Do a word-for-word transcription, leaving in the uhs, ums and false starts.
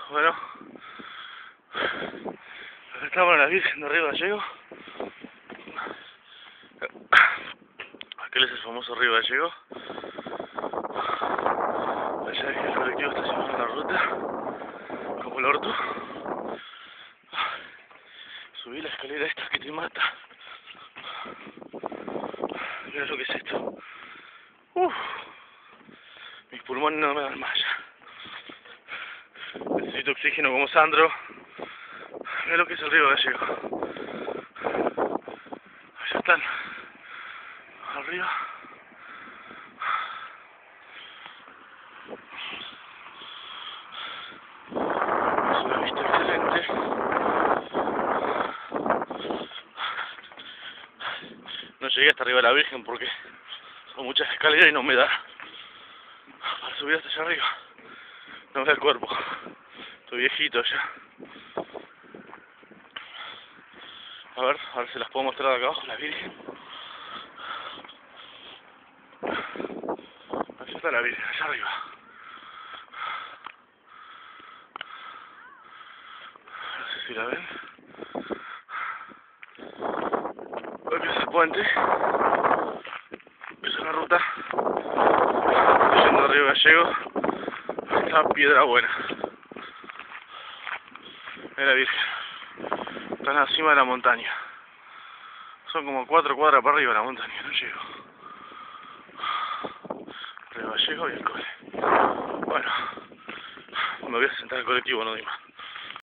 Bueno, acá estamos en la Virgen de Río Gallego. Aquel es el famoso Río Gallego. Allá es que el colectivo está llevando la ruta, como el orto. Subí la escalera esta que te mata. Mira lo que es esto. Uf. Mis pulmones no me dan más ya. Necesito oxígeno como Sandro. Mira lo que es el Río Gallego. Allá están. Arriba. Es una vista excelente. No llegué hasta arriba de la Virgen porque son muchas escaleras y no me da para subir hasta allá arriba. No me da el cuerpo. Estoy viejito ya. A ver, a ver si las puedo mostrar acá abajo, la Virgen. Allá está la Virgen, allá arriba. No sé si la ven. Aquí es el puente. Es una ruta. Estoy yendo a Río Gallego. Esta piedra buena. Es la Virgen. Está en la cima de la montaña. Son como cuatro cuadras para arriba de la montaña, no llego. Río Gallego y el cole. Bueno, me voy a sentar al colectivo, no doy más.